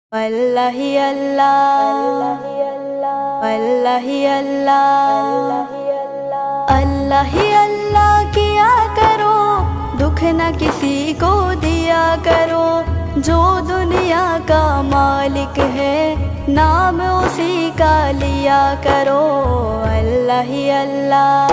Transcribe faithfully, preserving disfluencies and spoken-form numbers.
अल्लाह ही अल्लाह, अल्लाह ही अल्लाह, अल्लाह ही अल्लाह किया करो, दुख न किसी को दिया करो। जो दुनिया का मालिक है, नाम उसी का लिया करो। अल्लाह ही अल्लाह।